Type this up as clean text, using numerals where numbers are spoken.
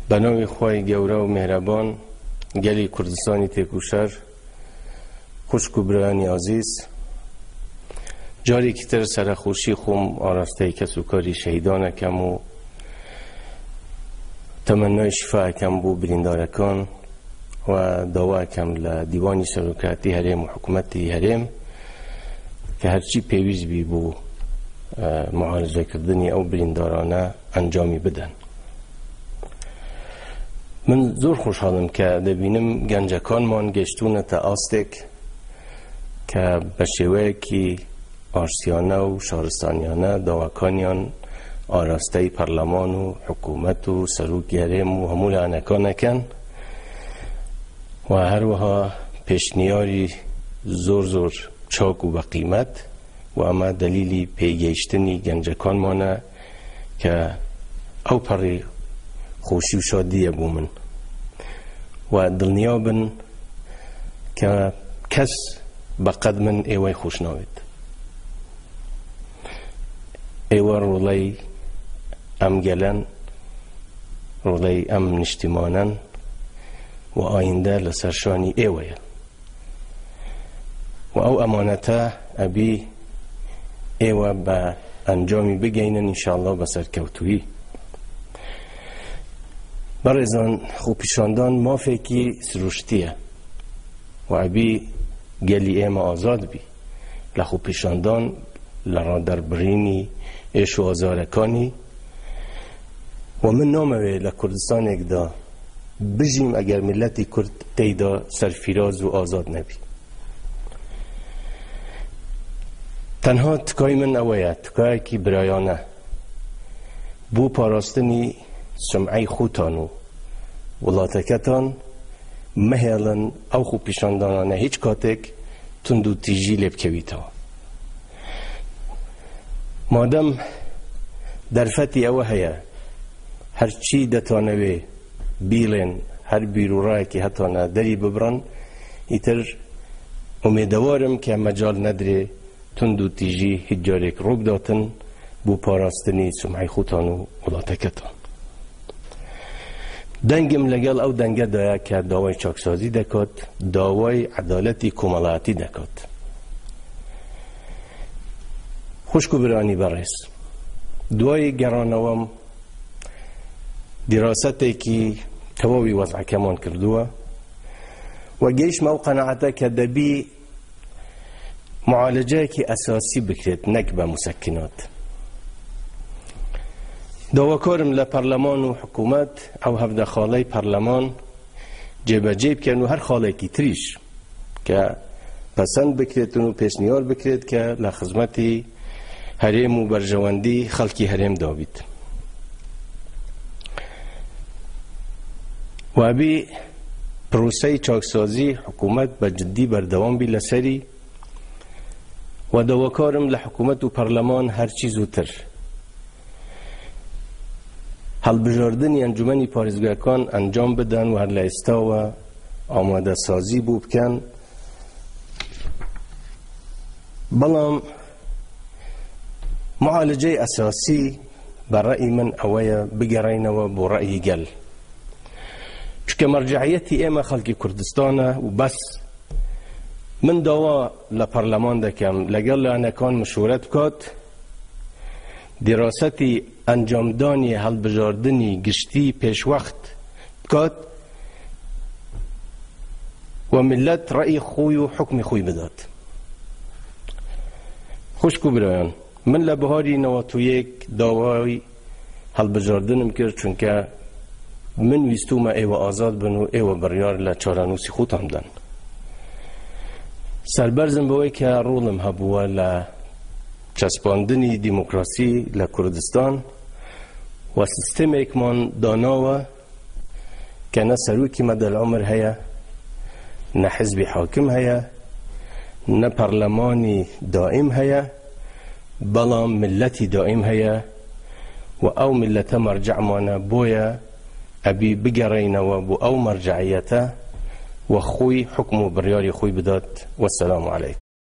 بناوی خوای گەورە و مهرەبان گەلی کوردستانی تێکوشەر خوشک و برایانی عزیز جارێکی تر سەرخۆشی خۆم ئاراستەی کەس و کاری شەهیدانەکەم و تەمەنای شیفاەکەم بۆ بریندارەکان و داواکەم لە دیوانی سەرۆکایەتی هەرێم و حکوومەتی هەرێم کە هەرچی پێویست بی بۆ معالجەکردنی ئەو بریندارانە ئەنجامی بدەن. من زۆر خۆشحاڵم کە دەبینم گەنجەکانمان گەشتوونەتە ئاستێک کە بە شێوەیەکی ئاشتیانە و شارستانیانە داواکانیان ئاراستەی پەرلەمان و حکوومەت و سەرۆکی هەرێم و هەموو لایەنەکانەکەن و هەروەها پێشنیاری زۆر چاک و بەقیمەت و ئەمە دەلیلی پێگەیشتنی گەنجەکانمانە کە ئەو پەڕی خۆشی و شادیە بوو من و دڵنیا بن کە کەس بەقەد من ئێوەی خۆش ناوێت. ئێوە ڕۆڵەی ئەم گەلەن، ڕۆڵەی ئەم نیشتیمانەن و ئایندە لەسەر شانی ئێوەیە و ئەو ئەمانەتە ئەبی ئێوە بە ئەنجامی بگەینن ئینشاءالله بە سەرکەوتووی. بەڕێزان، خۆپیشاندان مافێکی سروشتیە و ئەبی گەلی ئێمە ئازاد بی لە خۆپیشاندان لە ڕادەربڕینی ئێش و ئازارەکانی و من نامەوێ لە کوردستانێکدا بژیم ئەگەر میلەتی کورد تێیدا سەرفیراز و ئازاد نەبی. تەنها تکای من ئەوەیە، تکایەکی برایانە بۆ پاراستنی سمعەی خۆتان و وڵاتەکەتان مەهێڵن ئەو خۆپیشاندانانە هیچ کاتێک تند و تیژی لێ بکەویتەوە. مادەم دەرفەتی ئەوە هەیە هەرچی دەتوانەوێ بیڵێن هەر بیرروڕایەکی هەتوانە دەری ببڕن، ئیتر ئومێدەوارم کە مەجال نەدرێ تند و تیژی هیچ جارێک ڕووبداتن بۆ پاراستنی سمعەی خۆتان و وڵاتەکەتان. دەنگم لەگەڵ ئەو دەنگەدایە کە داوای چاکسازی دەکات، داوای عەدالەتی کۆمەڵایەتی دەکات. خوشک و برانی بەڕێز، دوای گەڕانەوەم دیراسەتێکی تەواوی وەزعەکەمان کردووە و گەیشتمە ئەو قەناعەتە کە دەبی معالجەیەکی ئەساسی بکرێت نەک بە موسەکینات. داواکارم لە پەرلەمان و حکوومەت ئەو هەفدە خاڵەی پەرلەمان جێبەجێ بکەن و هەر خاڵێکی تریش کە پەسەند بکرێتن و پێشنیار بکرێت کە لە خزمەتی هەرێم و بەرژەوەندی خەڵکی هەرێم دابیت. وابی پرۆسەی چاکسازی حکوومەت بە جددی بەردەوام بی لەسەری و داواکارم لە حکوومەت و پەرلەمان هەرچی زووتر هەڵبژاردنی ئەنجومەنی پارێزگایەکان ئەنجام بدەن و هەر لە ئێستاوە ئامادەسازی بۆ بکەن. بەڵام معالجەی ئەساسی بە ڕەئی من ئەوەیە بگەڕێینەوە بۆ ڕەئی گەل، چونکە مەرجەعیەتی ئێمە خەڵکی کوردستانە و بەس. من داوا لە پەرلەمان دەکەم لەگەڵ لایەنەکان مشورەت بکات، دیراسەتی ئەنجامدانی هەڵبژاردنی گشتی پێشوەخت بکات و میلەت ڕەئی خۆی و حکمی خۆی بدات. خوشک و برایان، من لە بەهاری 91 داوای هەڵبژاردنم کرد چونکە من ویستومە ئێوە ئازاد بن و ئێوە بڕیار لە چارەنووسی خۆتان بدەن. سەربەرزم بەوەی کە ڕوڵم هەبووە لە چەسپاندنی دیموکراسی لە کوردستان و سیستەمێکمان داناوە کە نە سەرۆکی مەدەلعومر هەیە، نە حیزبی حاکم هەیە، نە پەرلەمانی دائیم هەیە، بەڵام میلەتی دائیم هەیە و ئەو میلەتە مەرجەعمانە. بۆیە ئەبی بگەڕێینەوە بۆ ئەو مەرجەعیەتە و خۆی حکم و بڕیاری خۆی بدات. وەسەلام عەلەیکم.